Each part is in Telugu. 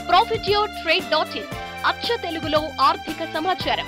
profityourtrade.in అచ్చ తెలుగులో ఆర్థిక సమాచారం.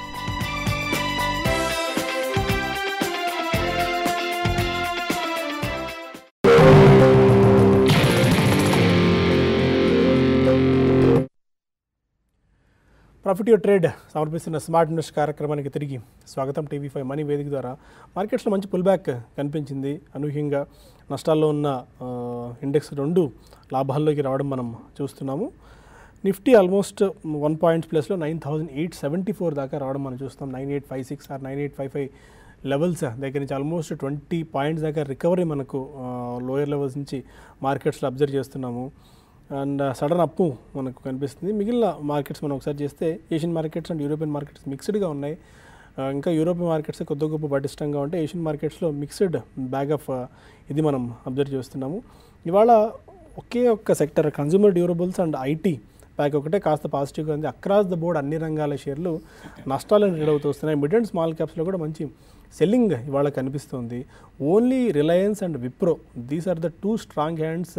ప్రాఫిట్ యువర్ ట్రేడ్ సమర్పిస్తున్న స్మార్ట్ ఇన్వెస్ట్ కార్యక్రమానికి తిరిగి స్వాగతం. TV5 మనీ వేదిక ద్వారా మార్కెట్స్లో మంచి పుల్ బ్యాక్ కనిపించింది. అనూహ్యంగా నష్టాల్లో ఉన్న ఇండెక్స్ 2 లాభాల్లోకి రావడం మనం చూస్తున్నాము. నిఫ్టీ ఆల్మోస్ట్ 1 పాయింట్స్ ప్లస్లో 9874 దాకా రావడం మనం చూస్తాం. 9856 ఆర్ 9855 లెవెల్స్ దగ్గర నుంచి ఆల్మోస్ట్ 20 పాయింట్స్ దాకా రికవరీ మనకు లోయర్ లెవెల్స్ నుంచి మార్కెట్స్లో అబ్జర్వ్ చేస్తున్నాము. అండ్ సడన్ అప్పు మనకు కనిపిస్తుంది. మిగిలిన మార్కెట్స్ మనం ఒకసారి చేస్తే Asian markets and European markets మిక్స్డ్గా ఉన్నాయి. ఇంకా యూరోపియన్ మార్కెట్స్ కొద్ది గొప్ప పటిష్టంగా ఉంటే ఏషియన్ మార్కెట్స్లో మిక్స్డ్ బ్యాగ్ ఆఫ్ ఇది మనం అబ్జర్వ్ చేస్తున్నాము. ఇవాళ ఒకే ఒక్క sector consumer durables and IT back ఒకటే కాస్త పాజిటివ్గా ఉంది. అక్రాస్ ద బోర్డ్ అన్ని రంగాల షేర్లు నష్టాలను రీడ్ అవుతూ వస్తున్నాయి. మిడ్ అండ్ స్మాల్ క్యాప్స్లో కూడా మంచి సెల్లింగ్ ఇవాళ కనిపిస్తుంది. Only Reliance and Wipro these are the 2 strong hands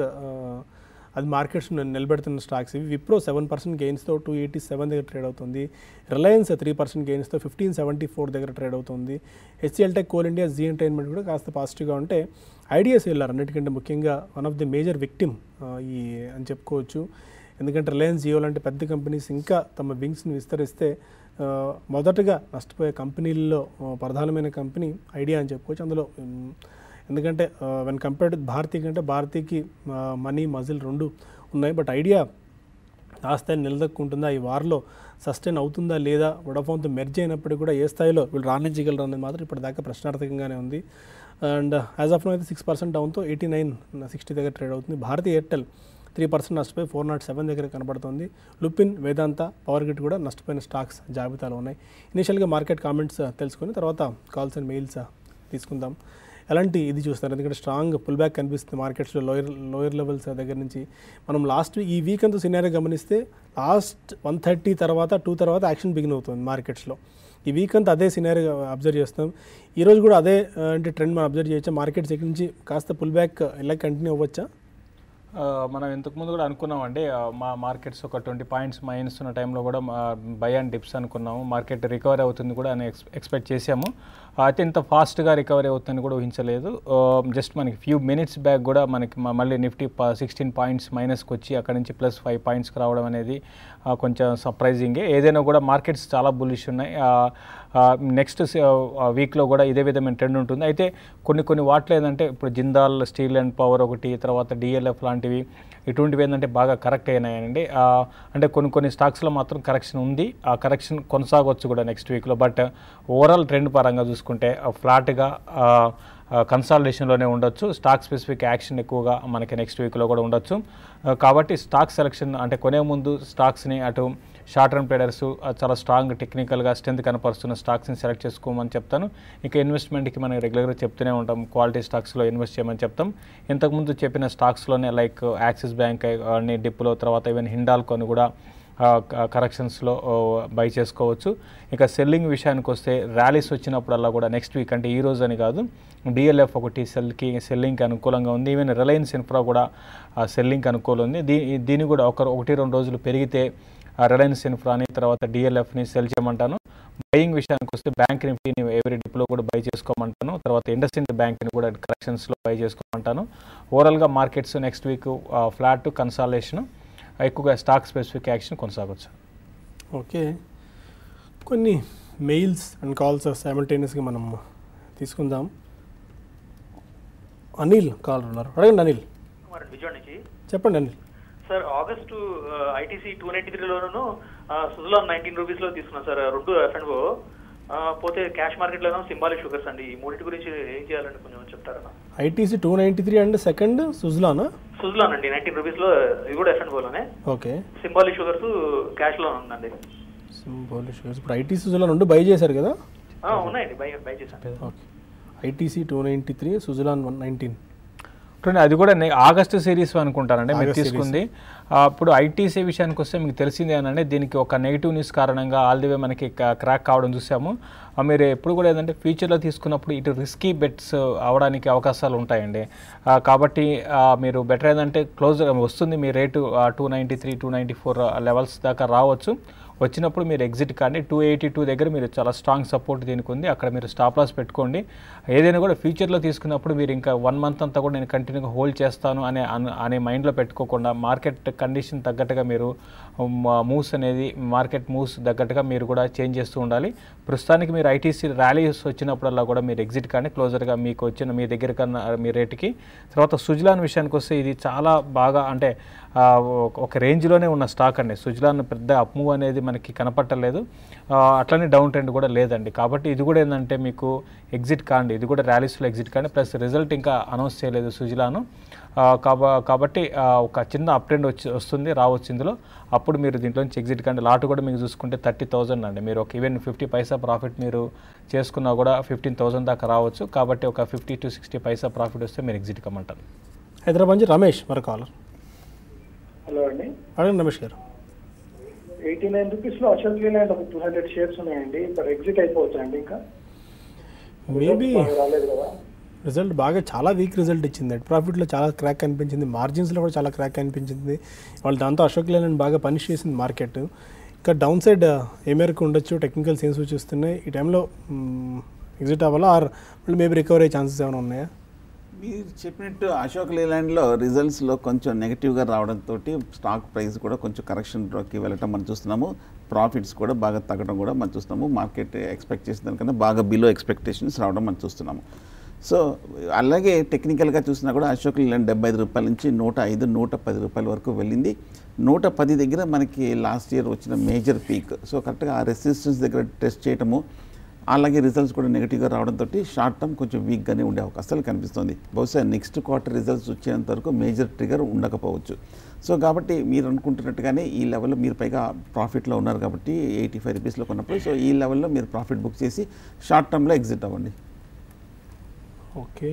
అది మార్కెట్స్ నిలబెడుతున్న స్టాక్స్. ఇవి విప్రో 7% గెయిన్స్తో 287 దగ్గర ట్రేడ్ అవుతుంది. రిలయన్స్ 3% గెయిన్స్తో 1574 దగ్గర ట్రేడ్ అవుతుంది. HCL tech, Coal India, Zee entertainment కూడా కాస్త పాజిటివ్గా ఉంటే ఐడియాస్ వెళ్ళారు. అన్నిటికంటే ముఖ్యంగా one of the major victim ఈ అని చెప్పుకోవచ్చు. ఎందుకంటే రిలయన్స్, జియో లాంటి పెద్ద కంపెనీస్ ఇంకా తమ వింగ్స్ని విస్తరిస్తే మొదటగా నష్టపోయే కంపెనీల్లో ప్రధానమైన కంపెనీ ఐడియా అని చెప్పుకోవచ్చు. అందులో ఎందుకంటే వెన్ కంపేర్డ్ భారతీ కంటే భారతీకి మనీ, మజిల్ 2 ఉన్నాయి. బట్ ఐడియా ఆ స్థాయిని నిలదొక్కుంటుందా, ఈ వార్లో సస్టైన్ అవుతుందా లేదా, వొడాఫోన్తో మెర్జ్ అయినప్పటికీ కూడా ఏ స్థాయిలో వీళ్ళు రాణించగలరు అనేది మాత్రం ఇప్పటిదాకా ప్రశ్నార్థకంగానే ఉంది. అండ్ యాజ్ ఆఫ్ నో అయితే 6% డౌన్తో 8960 దగ్గర ట్రేడ్ అవుతుంది. భారతీ ఎయిర్టెల్ 3% నష్టపోయి 407 దగ్గర కనబడుతుంది. లుపిన్, వేదాంత, పవర్ గ్రిడ్ కూడా నష్టపోయిన స్టాక్స్ జాబితాలో ఉన్నాయి. ఇనిషియల్గా మార్కెట్ కామెంట్స్ తెలుసుకొని తర్వాత కాల్స్ అండ్ మెయిల్స్ తీసుకుందాం. ఎలాంటి ఇది చూస్తారు, ఎందుకంటే స్ట్రాంగ్ పుల్ బ్యాక్ కనిపిస్తుంది మార్కెట్స్లో లోయర్ లెవెల్స్ దగ్గర నుంచి. మనం ఈ వీక్ అంతా సినారియో గమనిస్తే లాస్ట్ 1:30 తర్వాత 2 తర్వాత యాక్షన్ బిగిన్ అవుతుంది మార్కెట్స్లో. ఈ వీక్ అంతా అదే సినారియో అబ్జర్వ్ చేస్తాం. ఈరోజు కూడా అదే అంటే ట్రెండ్ మనం అబ్జర్వ్ చేయొచ్చా? మార్కెట్స్ ఇక్కడ నుంచి కాస్త పుల్ బ్యాక్ ఇలా కంటిన్యూ అవ్వచ్చా? మనం ఇంతకుముందు కూడా అనుకున్నామండి, మా మార్కెట్స్ ఒక 20 పాయింట్స్ మైనస్ ఉన్న టైంలో కూడా బై అండ్ డిప్స్ అనుకున్నాము. మార్కెట్ రికవరీ అవుతుంది కూడా అని ఎక్స్పెక్ట్ చేసాము. అయితే ఇంత ఫాస్ట్గా రికవరీ అవుతుందని కూడా ఊహించలేదు. జస్ట్ మనకి ఫ్యూ మినిట్స్ బ్యాక్ కూడా మనకి మళ్ళీ నిఫ్టీ 16 పాయింట్స్ మైనస్కి వచ్చి అక్కడ నుంచి +5 పాయింట్స్కి రావడం అనేది కొంచెం సర్ప్రైజింగే. ఏదైనా కూడా మార్కెట్స్ చాలా బుల్లిష్ ఉన్నాయి. నెక్స్ట్ వీక్లో కూడా ఇదే విధమైన ట్రెండ్ ఉంటుంది. అయితే కొన్ని వాటిలో ఏంటంటే ఇప్పుడు జిందాల్ స్టీల్ అండ్ పవర్ ఒకటి, తర్వాత DLF లాంటివి ఇటువంటివి ఏంటంటే బాగా కరెక్ట్ అయినాయండి. అంటే కొన్ని స్టాక్స్లో మాత్రం కరెక్షన్ ఉంది. ఆ కరెక్షన్ కొనసాగవచ్చు కూడా నెక్స్ట్ వీక్లో. బట్ ఓవరాల్ ట్రెండ్ పరంగా చూసుకుంటే ఫ్లాట్గా కన్సాలిడేషన్లోనే ఉండొచ్చు. స్టాక్ స్పెసిఫిక్ యాక్షన్ ఎక్కువగా మనకి నెక్స్ట్ వీక్లో కూడా ఉండొచ్చు. కాబట్టి స్టాక్ సెలెక్షన్ అంటే కొనే ముందు స్టాక్స్ని అటు షార్ట్ టర్మ్ ట్రేడర్స్ చాలా స్ట్రాంగ్ టెక్నికల్గా స్ట్రెంత్ కనపరుస్తున్న స్టాక్స్ని సెలెక్ట్ చేసుకోమని చెప్తాను. ఇంకా ఇన్వెస్ట్మెంట్కి మనం రెగ్యులర్గా చెప్తూనే ఉంటాం, క్వాలిటీ స్టాక్స్లో ఇన్వెస్ట్ చేయమని చెప్తాం. ఇంతకుముందు చెప్పిన స్టాక్స్లోనే లైక్ యాక్సిస్ బ్యాంక్ అని డిప్లో, తర్వాత ఈవెన్ హిండాల్కోని కూడా కరెక్షన్స్లో బై చేసుకోవచ్చు. ఇక సెల్లింగ్ విషయానికి వస్తే ర్యాలీస్ వచ్చినప్పుడల్లా కూడా నెక్స్ట్ వీక్ అంటే ఈ రోజు అని కాదు, DLF ఒకటి సెల్లింగ్కి అనుకూలంగా ఉంది. ఈవెన్ రిలయన్స్ ఇన్ఫ్రా కూడా సెల్లింగ్కి అనుకూలం ఉంది. దీన్ని కూడా 1-2 రోజులు పెరిగితే రిలయన్స్ ఇన్ఫ్రాని తర్వాత DLFని సెల్ చేయమంటాను. బయింగ్ విషయానికి వస్తే బ్యాంక్ నిఫ్టీని ఎవరీ డిప్లో కూడా బై చేసుకోమంటాను. తర్వాత ఇండస్ఇండ్ బ్యాంక్ని కూడా కరెక్షన్స్లో బై చేసుకోమంటాను. ఓవరాల్గా markets next week flat consolidation, ఎక్కువగా స్టాక్ స్పెసిఫిక్ యాక్షన్ కొనసాగవచ్చు. ఓకే, కొన్ని మెయిల్స్ అండ్ కాల్స్ సైమల్టేనియస్గా మనం తీసుకుందాం. అనిల్ కాల్ ఉన్నారు, అడగండి అనిల్. విజయవాడ నుంచి చెప్పండి అనిల్. సార్, ఆగస్టు ఐటీసీ 293లోను సుజలాన్ 19 రూపీస్లో తీసుకున్నాం సార్. 2 F&O పోతే క్యాష్ మార్కెట్లోనూ సింబాలిక్ షుగర్స్ అండి. ఈ మూడింటి గురించి ఏం చేయాలండి కొంచెం చెప్తారా? ఐటీసీ 293 అండ్ సెకండ్ సుజలాన్ అండి 19 రూపీస్లో, ఇది కూడా F&Oలోనే. ఓకే, సింబాలిక్ షుగర్స్ క్యాష్లో ఉందండి. సింబాలిక్ షుగర్స్ ఇప్పుడు ఐటీసీ సుజలాన్ 2 బై చేశారు కదా? ఉన్నాయండి, బై చేశాను. Okay, ITC 293, Suzlon 119. అది కూడా ఆగస్టు సిరీస్ అనుకుంటానండి మీరు తీసుకుంది. ఇప్పుడు ఐటీసీ విషయానికి వస్తే మీకు తెలిసిందే అనండి, దీనికి ఒక నెగిటివ్ న్యూస్ కారణంగా ఆల్ ది వే మనకి క్రాక్ కావడం చూసాము. మీరు ఎప్పుడు కూడా ఏంటంటే ఫ్యూచర్లో తీసుకున్నప్పుడు ఇటు రిస్కీ బెట్స్ అవడానికి అవకాశాలు ఉంటాయండి. కాబట్టి మీరు బెటర్ ఏంటంటే క్లోజ్ వస్తుంది మీ రేటు 293, 294 లెవెల్స్ దాకా రావచ్చు. వచ్చినప్పుడు మీరు ఎగ్జిట్ కానీ 282 దగ్గర మీరు చాలా స్ట్రాంగ్ సపోర్ట్ దీనికి ఉంది, అక్కడ మీరు స్టాప్ లాస్ పెట్టుకోండి. ఏదైనా కూడా ఫ్యూచర్లో తీసుకున్నప్పుడు మీరు ఇంకా 1 మంత్ అంతా కూడా నేను కంటిన్యూగా హోల్డ్ చేస్తాను అనే మైండ్లో పెట్టుకోకుండా మార్కెట్ కండిషన్ తగ్గట్టుగా మీరు మూవ్స్ అనేది మార్కెట్ మూవ్స్ తగ్గట్టుగా మీరు కూడా చేంజ్ చేస్తూ ఉండాలి. ప్రస్తుతానికి మీరు ఐటీసీ ర్యాలీస్ వచ్చినప్పుడల్లా కూడా మీరు ఎగ్జిట్ కానీ క్లోజర్గా మీకు వచ్చిన మీ దగ్గర కన్నా మీ రేటుకి. తర్వాత సుజలాన్ విషయానికి వస్తే ఇది చాలా బాగా అంటే ఒక రేంజ్లోనే ఉన్న స్టాక్ అండి. సుజలాన్ పెద్ద అప్ మూవ్ అనేది మనకి కనపట్టలేదు, అట్లనే డౌన్ ట్రెండ్ కూడా లేదండి. కాబట్టి ఇది కూడా ఏంటంటే మీకు ఎగ్జిట్ కాండి, ఇది కూడా ర్యాలీస్లో ఎగ్జిట్ కాండి. ప్లస్ రిజల్ట్ ఇంకా అనౌన్స్ చేయలేదు సుజలాను. కాబట్టి ఒక చిన్న అప్ ట్రెండ్ వస్తుంది రావచ్చు ఇందులో, అప్పుడు మీరు దీంట్లోంచి ఎగ్జిట్ కండి. లాట్ కూడా మీకు చూసుకుంటే 30,000 అండి. మీరు ఒక ఈవెన్ 50 పైసా ప్రాఫిట్ మీరు చేసుకున్నా కూడా 15,000 దాకా రావచ్చు. కాబట్టి ఒక 50 to 60 పైసా ప్రాఫిట్ వస్తే మీరు ఎగ్జిట్ కమ్మంటారు. హైదరాబాద్ నుంచి రమేష్ మరి కాలర్. హలో అండి, అడగండి రమేష్ గారు. 89 రూపీస్లో అశోక్ లేలాండ్ ఒక 200 షేర్స్ ఉన్నాయండి, ఇప్పుడు ఎగ్జిట్ అయిపోవచ్చా అండి? ఇంకా మేబీ రాలేదు కదా, రిజల్ట్ బాగా చాలా వీక్ రిజల్ట్ ఇచ్చింది. నెట్ ప్రాఫిట్లో చాలా క్రాక్ అనిపించింది, మార్జిన్స్లో కూడా చాలా క్రాక్ అనిపించింది. వాళ్ళు దాంతో అశోక్ లేలాండ్ బాగా పనిష్ చేసింది మార్కెట్. ఇంకా డౌన్ సైడ్ ఏ మేరకు ఉండొచ్చు, టెక్నికల్ సైన్స్ సూచిస్తున్నాయి. ఈ టైంలో ఎగ్జిట్ అవ్వాలా ఆర్ మళ్ళీ మేబీ రికవర్ అయ్యే ఛాన్సెస్ ఏమైనా ఉన్నాయా? మీరు చెప్పినట్టు అశోక్ లేలాండ్లో రిజల్ట్స్లో కొంచెం నెగిటివ్గా రావడంతో స్టాక్ ప్రైస్ కూడా కొంచెం కరెక్షన్లోకి వెళ్ళటం మనం చూస్తున్నాము. ప్రాఫిట్స్ కూడా బాగా తగ్గడం కూడా మనం చూస్తున్నాము. మార్కెట్ ఎక్స్పెక్ట్ చేసిన దానికన్నా బాగా బిలో ఎక్స్పెక్టేషన్స్ రావడం మనం చూస్తున్నాము. సో అలాగే టెక్నికల్గా చూసినా కూడా అశోక్ లేలాండ్ 75 రూపాయల నుంచి 105, 110 రూపాయల వరకు వెళ్ళింది. 110 దగ్గర మనకి లాస్ట్ ఇయర్ వచ్చిన మేజర్ పీక్. సో కరెక్ట్గా ఆ రెసిస్టెన్స్ దగ్గర టెస్ట్ చేయటము, అలాగే రిజల్ట్స్ కూడా నెగిటివ్గా రావడంతో షార్ట్ టర్మ్ కొంచెం వీక్గానే ఉండే అవకాశాలు కనిపిస్తుంది. బహుశా నెక్స్ట్ క్వార్టర్ రిజల్ట్స్ వచ్చేంత వరకు మేజర్ ట్రిగర్ ఉండకపోవచ్చు. సో కాబట్టి మీరు అనుకుంటున్నట్టుగానే ఈ లెవెల్లో మీరు పైగా ప్రాఫిట్లో ఉన్నారు కాబట్టి 85 రూపీస్లో కొన్నప్పుడు సో ఈ లెవెల్లో మీరు ప్రాఫిట్ బుక్ చేసి షార్ట్ టర్మ్లో ఎగ్జిట్ అవ్వండి. ఓకే,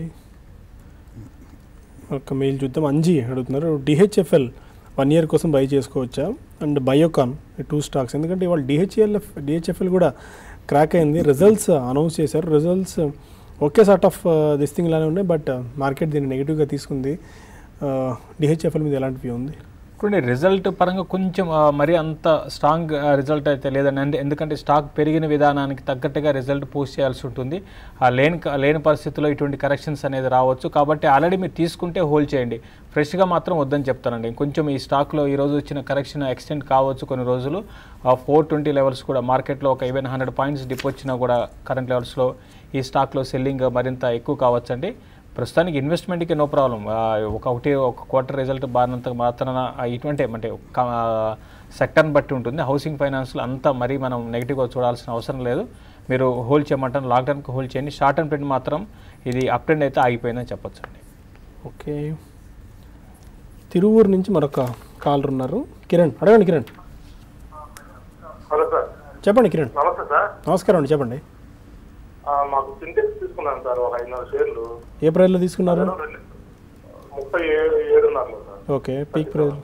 ఒక మెయిల్ చూద్దాం. అంజీ అడుగుతున్నారు, డిహెచ్ఎఫ్ఎల్ 1 year కోసం బై చేసుకోవచ్చా? అండ్ బయోకాన్ 2 స్టాక్స్, ఎందుకంటే ఇవాళ డిహెచ్ఎఫ్ఎల్ కూడా క్రాక్ అయింది. రిజల్ట్స్ అనౌన్స్ చేశారు, results okay sort of this thing లానే ఉన్నాయి, బట్ మార్కెట్ దీన్ని నెగిటివ్గా తీసుకుంది. డిహెచ్ఎఫ్ఎల్ మీద ఎలాంటి వ్యూ ఉంది? ఇప్పుడు రిజల్ట్ పరంగా కొంచెం మరీ అంత స్ట్రాంగ్ రిజల్ట్ అయితే లేదండి. ఎందుకంటే స్టాక్ పెరిగిన విధానానికి తగ్గట్టుగా రిజల్ట్ పోస్ట్ చేయాల్సి ఉంటుంది. లేని పరిస్థితుల్లో ఇటువంటి కరెక్షన్స్ అనేది రావచ్చు. కాబట్టి ఆల్రెడీ మీరు తీసుకుంటే హోల్డ్ చేయండి, ఫ్రెష్గా మాత్రం వద్దని చెప్తానండి. కొంచెం ఈ స్టాక్లో ఈరోజు వచ్చిన కరెక్షన్ ఎక్స్టెండ్ కావచ్చు కొన్ని రోజులు. 420 లెవెల్స్ కూడా మార్కెట్లో ఒక ఈవెన్ 100 పాయింట్స్ డిప్ వచ్చినా కూడా కరెంట్ లెవెల్స్లో ఈ స్టాక్లో సెల్లింగ్ మరింత ఎక్కువ కావచ్చండి. ప్రస్తుతానికి ఇన్వెస్ట్మెంట్కి నో ప్రాబ్లం. ఒక క్వార్టర్ రిజల్ట్ బారినంత మాత్రాన ఇటువంటి అంటే సెక్టర్ని బట్టి ఉంటుంది. హౌసింగ్ ఫైనాన్స్లో అంతా మరీ మనం నెగిటివ్గా చూడాల్సిన అవసరం లేదు. మీరు హోల్డ్ చేయమంటారు, లాక్డౌన్కి హోల్డ్ చేయండి. షార్ట్ టర్మ్ ట్రెండ్ మాత్రం ఇది అప్ ట్రెండ్ అయితే ఆగిపోయిందని చెప్పొచ్చు అండి. ఓకే, తిరువూరు నుంచి మరొక కాలర్ ఉన్నారు. కిరణ్, అడగండి కిరణ్. Hello sir. చెప్పండి కిరణ్. నమస్తే సార్. నమస్కారం అండి, చెప్పండి. మాకు సింటెక్స్ తీసుకున్నాను సార్, ఒక 500 షేర్లు. ఏ ప్రైస్లో తీసుకున్నారు? 37.5 sir. Okay, peak price.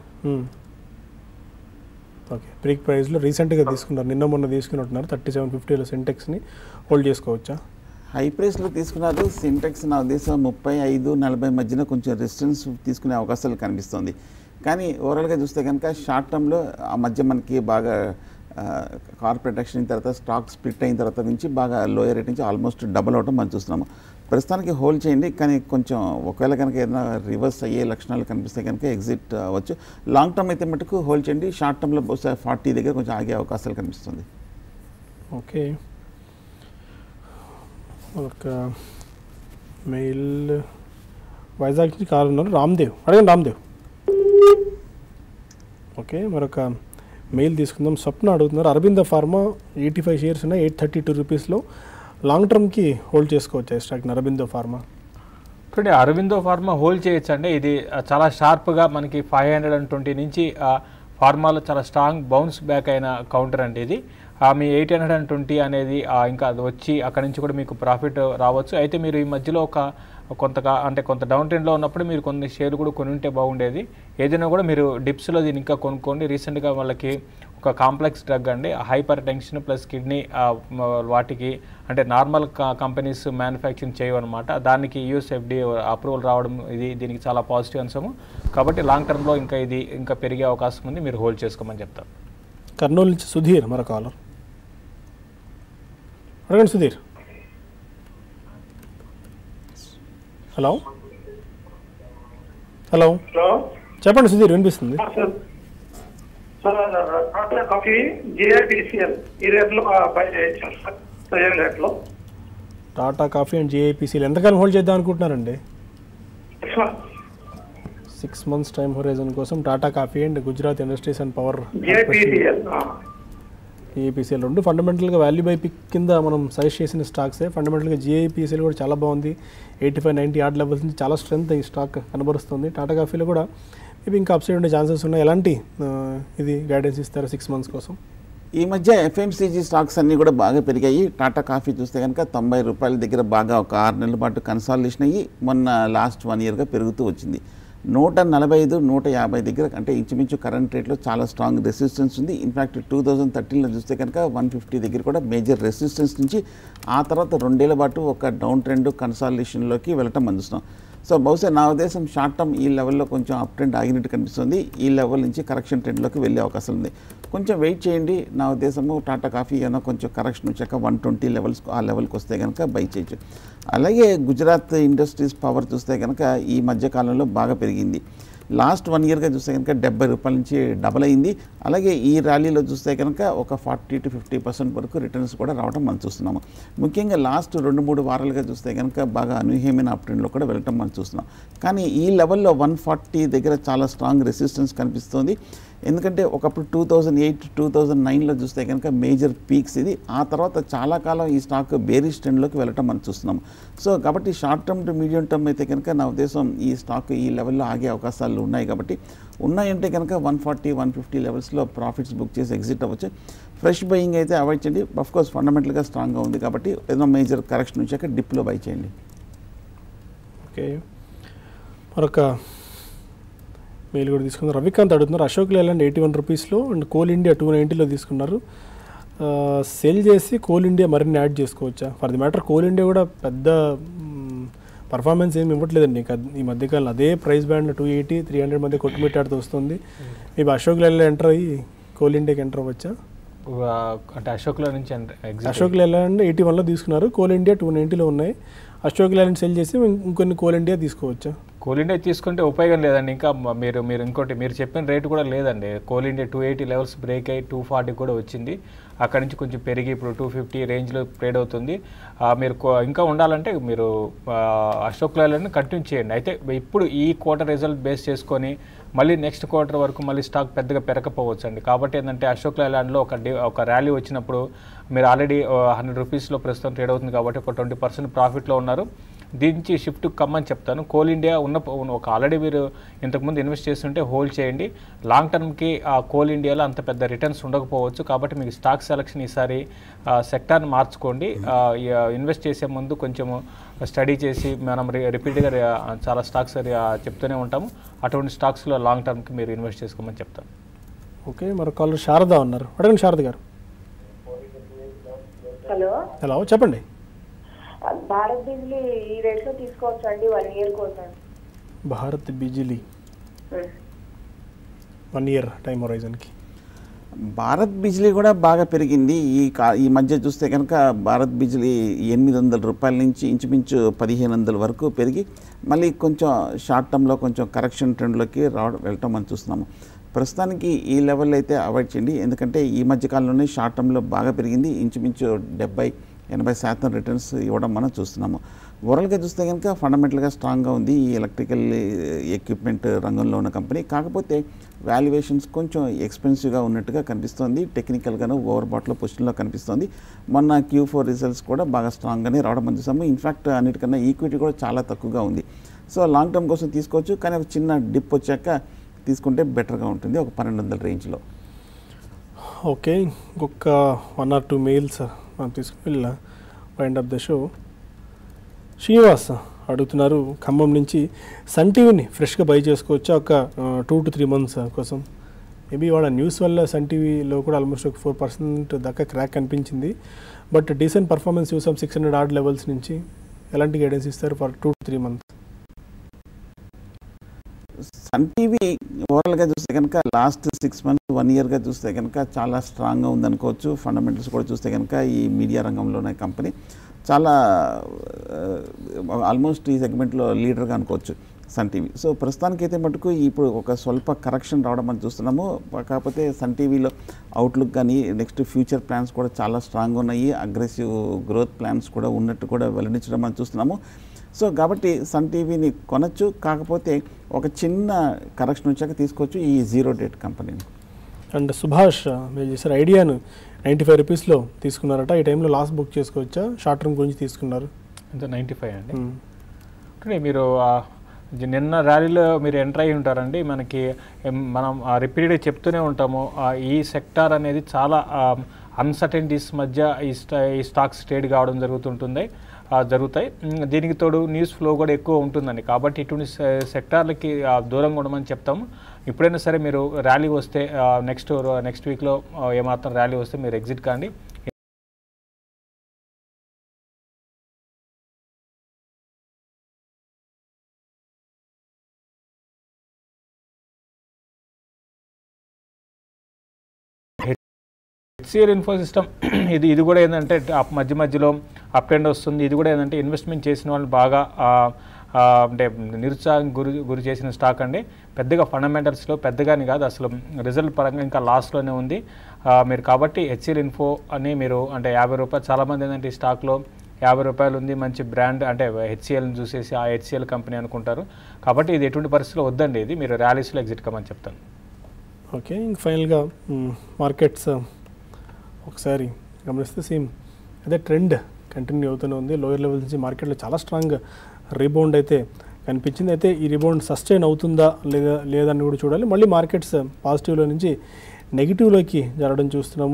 Okay, peak ప్రైస్లో రీసెంట్గా తీసుకున్నారు, నిన్న మొన్న తీసుకున్నట్టున్నారు. 3750లో సింటెక్స్ని హోల్డ్ చేసుకోవచ్చా? హై ప్రైస్లో తీసుకున్నారు. సింటెక్స్ నా ఉద్దేశం 35-40 మధ్యన కొంచెం రెసిస్టెన్స్ తీసుకునే అవకాశాలు కనిపిస్తుంది. కానీ ఓవరాల్గా చూస్తే కనుక షార్ట్ టర్మ్లో ఆ మధ్య మనకి బాగా కార్పొరేట్ యాక్షన్ అయిన తర్వాత స్టాక్ స్ప్లిట్ అయిన తర్వాత నుంచి బాగా లోయర్ రేట్ నుంచి ఆల్మోస్ట్ డబల్ అవటం మనం చూస్తున్నాము. ప్రస్తుతానికి హోల్డ్ చేయండి, కానీ కొంచెం ఒకవేళ కనుక ఏదైనా రివర్స్ అయ్యే లక్షణాలు కనిపిస్తే కనుక ఎగ్జిట్ అవ్వచ్చు. లాంగ్ టర్మ్ అయితే మటుకు హోల్డ్ చేయండి. షార్ట్ టర్మ్లో బహుశా 40 దగ్గర కొంచెం ఆగే అవకాశాలు కనిపిస్తుంది. ఓకే, ఒక మెయిల్ వైజాగ్ నుంచి కాల్ ఉన్నారు. రామ్దేవ్, అడగండి రామ్దేవ్. ఓకే, మరొక మెయిల్ తీసుకుందాం. స్వప్న అడుగుతున్నారు, అరబిందో ఫార్మా 85 షేర్స్ ఉన్నాయి, 832 రూపీస్లో. లాంగ్ టర్మ్కి హోల్డ్ చేసుకోవచ్చు ఈ స్టాక్ని అరబిందో ఫార్మా? ఇప్పుడు అరబిందో ఫార్మా హోల్డ్ చేయొచ్చు అండి. ఇది చాలా షార్ప్గా మనకి 520 నుంచి ఫార్మాలో చాలా స్ట్రాంగ్ బౌన్స్ బ్యాక్ అయిన కౌంటర్ అండి ఇది. మీ 820 అనేది ఇంకా అది వచ్చి అక్కడ నుంచి కూడా మీకు ప్రాఫిట్ రావచ్చు. అయితే మీరు ఈ మధ్యలో ఒక కొంత డౌన్ ట్రెండ్లో ఉన్నప్పుడు మీరు కొన్ని షేర్లు కూడా కొని ఉంటే బాగుండేది. ఏదైనా కూడా మీరు డిప్స్లో దీన్ని ఇంకా కొనుక్కోండి. రీసెంట్గా వాళ్ళకి ఒక కాంప్లెక్స్ డ్రగ్ అండి, హైపర్ టెన్షన్ ప్లస్ కిడ్నీ వాటికి అంటే నార్మల్ కంపెనీస్ మ్యానుఫ్యాక్చరింగ్ చేయవన్నమాట. దానికి యూఎస్ FDA అప్రూవల్ రావడం దీనికి చాలా పాజిటివ్ అంశము. కాబట్టి లాంగ్ టర్మ్లో ఇది ఇంకా పెరిగే అవకాశం ఉంది. మీరు హోల్డ్ చేసుకోమని చెప్తారు. కర్నూలు నుంచి సుధీర్ మరో కాలర్. అడగండి సుధీర్. హలో హలో చెప్పండి సుధీర్, వినిపిస్తుంది. టాటా కాఫీ JIPCL ఈ రేట్లో బై చేయొచ్చు సార్ రేట్లో? టాటా కాఫీ అండ్ JIPCL ఎంతకాలం హోల్డ్ చేద్దాం అనుకుంటున్నారండి? 6 months టైం హొరైజన్ కోసం Tata coffee and Gujarat industries and power JIPCL రెండు ఫండమెంటల్గా వాల్యూ బై పిక్ కింద మనం సజెస్ట్ చేసిన స్టాక్సే. ఫండమెంటల్గా JIPCL కూడా చాలా బాగుంది. 85-90 ఆర్డ్ లెవెల్స్ నుంచి చాలా స్ట్రెంత్ ఈ స్టాక్ కనబరుస్తుంది. టాటా కాఫీలో కూడా ఇవి ఇంకా అప్సైడ్ ఉండే ఛాన్సెస్ ఉన్నాయి. ఎలాంటి ఇది గైడెన్స్ ఇస్తారు 6 months కోసం? ఈ మధ్య FMCG స్టాక్స్ అన్నీ కూడా బాగా పెరిగాయి. టాటా కాఫీ చూస్తే కనుక 90 రూపాయల దగ్గర బాగా ఒక 6 నెలల పాటు కన్సాలిడేషన్ అయ్యి మొన్న లాస్ట్ 1 yearగా పెరుగుతూ వచ్చింది. 145, 150 దగ్గర అంటే ఇంచుమించు కరెంట్ రేట్లో చాలా స్ట్రాంగ్ రెసిస్టెన్స్ ఉంది. ఇన్ఫ్యాక్ట్ 2013లో చూస్తే కనుక 150 దగ్గర కూడా మేజర్ రెసిస్టెన్స్ నుంచి ఆ తర్వాత 2 ఏళ్ల పాటు ఒక డౌన్ ట్రెండ్ కన్సాలిడేషన్లోకి వెళ్ళటం అందిస్తున్నాం. సో బహుశా నా ఉద్దేశం షార్ట్ టర్మ్ ఈ లెవెల్లో కొంచెం అప్ ట్రెండ్ ఆగినట్టు కనిపిస్తుంది. ఈ లెవెల్ నుంచి కరెక్షన్ ట్రెండ్లోకి వెళ్ళే అవకాశం ఉంది. కొంచెం వెయిట్ చేయండి. నా ఉద్దేశము టాటా కాఫీ ఏమైనా కొంచెం కరెక్షన్ వచ్చాక 120 లెవెల్స్ ఆ లెవెల్కి వస్తే కనుక బై చేయొచ్చు. అలాగే గుజరాత్ ఇండస్ట్రీస్ పవర్ చూస్తే కనుక ఈ మధ్యకాలంలో బాగా పెరిగింది. లాస్ట్ 1 yearగా చూస్తే కనుక 70 రూపాయల నుంచి డబల్ అయింది. అలాగే ఈ ర్యాలీలో చూస్తే కనుక ఒక 40-50% వరకు రిటర్న్స్ కూడా రావడం మనం చూస్తున్నాము. ముఖ్యంగా లాస్ట్ 2-3 వారాలుగా చూస్తే కనుక బాగా అనూహ్యమైన అప్ ట్రెండ్లో కూడా వెళ్ళటం మనం చూస్తున్నాం. కానీ ఈ లెవెల్లో 140 దగ్గర చాలా స్ట్రాంగ్ రెసిస్టెన్స్ కనిపిస్తుంది. ఎందుకంటే ఒకప్పుడు 2008-2009లో చూస్తే కనుక మేజర్ పీక్స్ ఇది. ఆ తర్వాత చాలా కాలం ఈ స్టాక్ బేరిష్ ట్రెండ్లోకి వెళ్ళటం మనం చూస్తున్నాం. సో కాబట్టి short term to medium term అయితే కనుక నా ఉద్దేశం ఈ స్టాక్ ఈ లెవెల్లో ఆగే అవకాశాలు ఉన్నాయి. కాబట్టి ఉన్నాయంటే కనుక 140-150 లెవెల్స్లో ప్రాఫిట్స్ బుక్ చేసి ఎగ్జిట్ అవ్వచ్చు. ఫ్రెష్ బయింగ్ అయితే అవాయిడ్ చేయండి. అఫ్కోర్స్ ఫండమెంటల్గా స్ట్రాంగ్గా ఉంది కాబట్టి ఏదైనా మేజర్ కరెక్షన్ వచ్చాక డిప్లో బై చేయండి. ఓకే, మరొక మెయిల్ కూడా తీసుకున్నారు. రవికాంత్ అడుగుతున్నారు, అశోక్ లేలాండ్ 81 రూపీస్లో అండ్ కోల్ ఇండియా 290లో తీసుకున్నారు. సెల్ చేసి కోల్ ఇండియా మరిన్ని యాడ్ చేసుకోవచ్చా? For the matter Coal India కూడా పెద్ద పర్ఫార్మెన్స్ ఏమి ఇవ్వట్లేదండి ఇంకా ఈ మధ్యకాలంలో. అదే ప్రైస్ బ్యాండ్ 280-300 మధ్య కొట్టుమిట్టాడుతూ వస్తుంది. మేము అశోక్ లేలాండ్ ఎంటర్ అయ్యి కోల్ ఇండియాకి ఎంటర్ అవ్వచ్చా? అంటే అశోక్లో నుంచి అశోక్ లేలాండ్ 81లో తీసుకున్నారు, కోల్ ఇండియా 290లో ఉన్నాయి. అశోక్ లేలాండ్ సెల్ చేసి ఇంకొన్ని కోల్ ఇండియా తీసుకోవచ్చా? కోల్ ఇండియా తీసుకుంటే ఉపయోగం లేదండి. ఇంకా మీరు ఇంకోటి మీరు చెప్పిన రేటు కూడా లేదండి. కోల్ ఇండియా 280 లెవెల్స్ బ్రేక్ అయ్యి 240 కూడా వచ్చింది. అక్కడి నుంచి కొంచెం పెరిగి ఇప్పుడు 250 రేంజ్లో ట్రేడ్ అవుతుంది. మీరు ఇంకా ఉండాలంటే మీరు అశోక్ లేలాండ్ని కంటిన్యూ చేయండి. అయితే ఇప్పుడు ఈ క్వార్టర్ రిజల్ట్ బేస్ చేసుకొని మళ్ళీ నెక్స్ట్ క్వార్టర్ వరకు మళ్ళీ స్టాక్ పెద్దగా పెరగకపోవచ్చు అండి. కాబట్టి ఏంటంటే అశోక్ లేలాండ్లో ఒక ర్యాలీ వచ్చినప్పుడు మీరు ఆల్రెడీ 100 రూపీస్లో ప్రస్తుతం ట్రేడ్ అవుతుంది కాబట్టి ఒక 20% ప్రాఫిట్లో ఉన్నారు. దీని నుంచి షిఫ్ట్ కమ్మని చెప్తాను. కోల్ ఇండియా ఒక ఆల్రెడీ మీరు ఇంతకుముందు ఇన్వెస్ట్ చేస్తుంటే హోల్డ్ చేయండి. లాంగ్ టర్మ్కి ఆ కోల్ ఇండియాలో అంత పెద్ద రిటర్న్స్ ఉండకపోవచ్చు. కాబట్టి మీకు స్టాక్ సెలక్షన్ ఈసారి సెక్టార్ని మార్చుకోండి. ఇన్వెస్ట్ చేసే ముందు కొంచెము స్టడీ చేసి మనం రిపీట్గా చాలా స్టాక్స్ చెప్తూనే ఉంటాము. అటువంటి స్టాక్స్లో లాంగ్ టర్మ్కి మీరు ఇన్వెస్ట్ చేసుకోమని చెప్తాను. ఓకే, మరో కాలర్ శారద ఉన్నారు. అడగండి శారద గారు. హలో చెప్పండి. భారత్ బిజిలీ ఈ రేట్లో తీసుకోవచ్చు అండి 1 year కోసం? భారత్ బిజిలీ 1 year టైం హొరైజన్కి. భారత్ బిజిలీ కూడా బాగా పెరిగింది. ఈ మధ్య చూస్తే కనుక భారత్ బిజిలీ 800 రూపాయల నుంచి ఇంచుమించు 1500 వరకు పెరిగి మళ్ళీ కొంచెం షార్ట్ టర్మ్లో కొంచెం కరెక్షన్ ట్రెండ్లోకి వెళ్ళటం మనం చూస్తున్నాము. ప్రస్తుతానికి ఈ లెవెల్ అయితే అవాయిడ్ చేయండి. ఎందుకంటే ఈ మధ్యకాలంలోనే షార్ట్ టర్మ్లో బాగా పెరిగింది. ఇంచుమించు 70-80% రిటర్న్స్ ఇవ్వడం మనం చూస్తున్నాము. ఓవరాల్గా చూస్తే కనుక ఫండమెంటల్గా స్ట్రాంగ్గా ఉంది ఈ ఎలక్ట్రికల్ ఎక్విప్మెంట్ రంగంలో ఉన్న కంపెనీ. కాకపోతే వాల్యుయేషన్స్ కొంచెం ఎక్స్పెన్సివ్గా ఉన్నట్టుగా కనిపిస్తుంది. టెక్నికల్గాను ఓవర్ బాట్లో పొజిషన్లో కనిపిస్తుంది. మొన్న Q4 రిజల్ట్స్ కూడా బాగా స్ట్రాంగ్గానే రావడం మనం చూసాము. ఇన్ఫ్యాక్ట్ అన్నిటికన్నా ఈక్విటీ కూడా చాలా తక్కువగా ఉంది. సో లాంగ్ టర్మ్ కోసం తీసుకోవచ్చు, కానీ ఒక చిన్న డిప్ వచ్చాక తీసుకుంటే బెటర్గా ఉంటుంది ఒక 1200 రేంజ్లో. ఓకే, ఇంకొక 1 or 2 మెయిల్స్ మనం తీసుకుని wind up the show. Srinivas అడుగుతున్నారు ఖమ్మం నుంచి. సన్ టీవీని ఫ్రెష్గా బై చేసుకోవచ్చా ఒక 2 to 3 months కోసం? మేబీ వాళ్ళ న్యూస్ వల్ల సన్ టీవీలో కూడా ఆల్మోస్ట్ ఒక 4% దాకా క్రాక్ కనిపించింది. బట్ డీసెంట్ పర్ఫార్మెన్స్ చూసాం 600 odd లెవెల్స్ నుంచి. ఎలాంటి గైడెన్స్ ఇస్తారు for 2 to 3 months? Sun TV ఓవరాల్గా చూస్తే కనుక లాస్ట్ 6 months 1 yearగా చూస్తే కనుక చాలా స్ట్రాంగ్గా ఉందనుకోవచ్చు. ఫండమెంటల్స్ కూడా చూస్తే కనుక ఈ మీడియా రంగంలోనే కంపెనీ చాలా ఆల్మోస్ట్ ఈ సెగ్మెంట్లో లీడర్గా అనుకోవచ్చు సన్ టీవీ. సో ప్రస్తుతానికైతే మటుకు ఇప్పుడు ఒక స్వల్ప కరెక్షన్ రావడం మనం చూస్తున్నాము. కాకపోతే సన్ టీవీలో అవుట్లుక్ కానీ నెక్స్ట్ ఫ్యూచర్ ప్లాన్స్ కూడా చాలా స్ట్రాంగ్గా ఉన్నాయి. అగ్రెసివ్ గ్రోత్ ప్లాన్స్ కూడా ఉన్నట్టు కూడా వెల్లడించడం మనం చూస్తున్నాము. సో కాబట్టి సన్ టీవీని కొనచ్చు, కాకపోతే ఒక చిన్న కరెక్షన్ వచ్చాక తీసుకోవచ్చు ఈ 0 date కంపెనీని. అండ్ సుభాష్ మీరు చేశారు ఐడియాను 95 రూపీస్లో తీసుకున్నారట. ఈ టైంలో లాస్ బుక్ చేసుకోవచ్చా? షార్ట్ టర్మ్ గురించి తీసుకున్నారు అంటే 95 అండి. అంటే మీరు నిన్న ర్యాలీలో మీరు ఎంటర్ అయి ఉంటారండి. మనం రిపీటెడ్గా చెప్తూనే ఉంటాము ఈ సెక్టార్ అనేది చాలా అన్సర్టెనిటీస్ మధ్య ఈ స్టాక్స్ ట్రేడ్ కావడం జరుగుతాయి. దీనికి తోడు న్యూస్ ఫ్లో కూడా ఎక్కువ ఉంటుందండి. కాబట్టి ఇటువంటి సెక్టార్లకి దూరంగా ఉండమని చెప్తాము. ఎప్పుడైనా సరే మీరు ర్యాలీ వస్తే నెక్స్ట్ వీక్లో ఏమాత్రం ర్యాలీ వస్తే మీరు ఎగ్జిట్ కాండి. హెచ్సిఎల్ ఇన్ఫో సిస్టమ్ ఇది కూడా ఏంటంటే మధ్యలో అప్ అండ్ వస్తుంది. ఇది కూడా ఏంటంటే ఇన్వెస్ట్మెంట్ చేసిన వాళ్ళు బాగా అంటే నిరుత్సాహం గురి చేసిన స్టాక్ అండి. పెద్దగా ఫండమెంటల్స్లో పెద్దగాని కాదు, అసలు రిజల్ట్ పరంగా ఇంకా లాస్లోనే ఉంది మీరు. కాబట్టి హెచ్సిఎల్ ఇన్ఫో అని మీరు అంటే 50 రూపాయలు, చాలామంది ఏంటంటే ఈ స్టాక్లో 50 రూపాయలు ఉంది మంచి బ్రాండ్ అంటే హెచ్సిఎల్ని చూసేసి ఆ హెచ్సిఎల్ కంపెనీ అనుకుంటారు. కాబట్టి ఇది ఎటువంటి పరిస్థితిలో వద్దండి, ఇది మీరు ర్యాలీస్లో ఎగ్జిట్ కమని చెప్తాను. ఓకే, ఇంక ఫైనల్గా మార్కెట్స్ ఒకసారి గమనిస్తే సేమ్ అదే ట్రెండ్ కంటిన్యూ అవుతూనే ఉంది. లోయర్ లెవెల్స్ నుంచి మార్కెట్లో చాలా స్ట్రాంగ్ రీబౌండ్ అయితే కనిపించింది. అయితే ఈ రీబౌండ్ సస్టైన్ అవుతుందా లేదని కూడా చూడాలి. మళ్ళీ మార్కెట్స్ పాజిటివ్లో నుంచి నెగిటివ్లోకి జరగడం చూస్తున్నాము.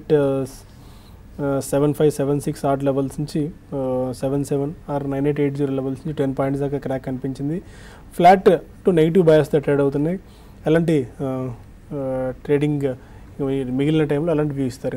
987576 ఆర్డ్ లెవెల్స్ నుంచి 77 ఆర్ 9880 లెవెల్స్ నుంచి 10 points దాకా క్రాక్ కనిపించింది. ఫ్లాట్ టు నెగిటివ్ బయాస్తో ట్రేడ్ అవుతున్నాయి. ఎలాంటి ట్రేడింగ్ మిగిలిన టైంలో ఎలాంటి వ్యూ ఇస్తారు?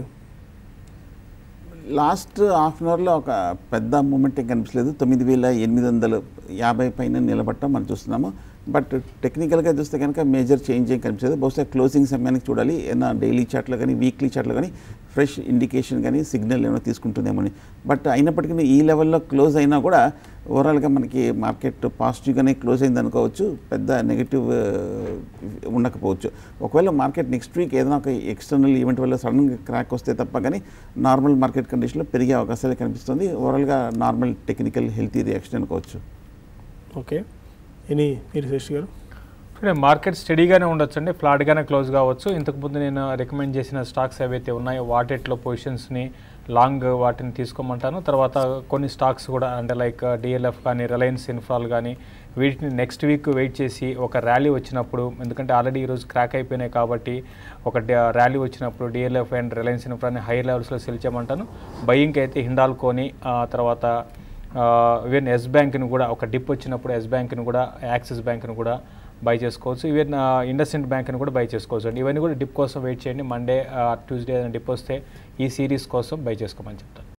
లాస్ట్ హాఫ్ అన్ అవర్లో ఒక పెద్ద మూమెంట్ ఏం కనిపించలేదు. 9850 పైన నిలబడటం మనం చూస్తున్నాము. బట్ టెక్నికల్గా చూస్తే కనుక మేజర్ చేంజ్ ఏం కనిపించలేదు. బహుశా క్లోజింగ్ సమయానికి చూడాలి, ఏమైనా డైలీ చార్ట్లో కానీ వీక్లీ చార్ట్లో కానీ ఫ్రెష్ ఇండికేషన్ కానీ సిగ్నల్ ఏమైనా తీసుకుంటుందేమని. బట్ అయినప్పటికీ ఈ లెవెల్లో క్లోజ్ అయినా కూడా ఓవరాల్గా మనకి మార్కెట్ పాజిటివ్గానే క్లోజ్ అయింది అనుకోవచ్చు, పెద్ద నెగిటివ్ ఉండకపోవచ్చు. ఒకవేళ మార్కెట్ నెక్స్ట్ వీక్ ఏదైనా ఒక ఎక్స్టర్నల్ ఈవెంట్ వల్ల సడన్గా క్రాక్ వస్తే తప్ప కానీ నార్మల్ మార్కెట్ కండిషన్లో పెరిగే అవకాశాలు కనిపిస్తుంది. ఓవరాల్గా నార్మల్ టెక్నికల్ హెల్తీ రియాక్షన్ అనుకోవచ్చు. ఓకే, ఎనీ రిసర్చ్ గారు? మార్కెట్ స్టడీగానే ఉండొచ్చు అండి, ఫ్లాట్గానే క్లోజ్ కావచ్చు. ఇంతకుముందు నేను రికమెండ్ చేసిన స్టాక్స్ ఏవైతే ఉన్నాయో వాటిలో పొజిషన్స్ని లాంగ్ వాటిని తీసుకోమంటాను. తర్వాత కొన్ని స్టాక్స్ కూడా అంటే లైక్ డిఎల్ఎఫ్ కానీ రిలయన్స్ ఇన్ఫ్రాల్ కానీ వీటిని నెక్స్ట్ వీక్ వెయిట్ చేసి ఒక ర్యాలీ వచ్చినప్పుడు, ఎందుకంటే ఆల్రెడీ ఈరోజు క్రాక్ అయిపోయినాయి కాబట్టి ఒక ర్యాలీ వచ్చినప్పుడు డిఎల్ఎఫ్ అండ్ రిలయన్స్ ఇన్ఫ్రాని హై లెవెల్స్లో సెల్ చేయమంటాను. బయింగ్కి అయితే హిండాల్కోని, తర్వాత ఈవెన్ ఎస్ బ్యాంక్ని కూడా ఒక డిప్ వచ్చినప్పుడు ఎస్ బ్యాంక్ని కూడా యాక్సిస్ బ్యాంక్ని కూడా బై చేసుకోవచ్చు. ఈవెన్ ఇండస్ఇండ్ బ్యాంక్ని కూడా బై చేసుకోవచ్చు అండి. ఇవన్నీ కూడా డిప్ కోసం వెయిట్ చేయండి. మండే ట్యూస్డే డిప్ వస్తే ఈ సిరీస్ కోసం బై చేసుకోమని చెప్తాను.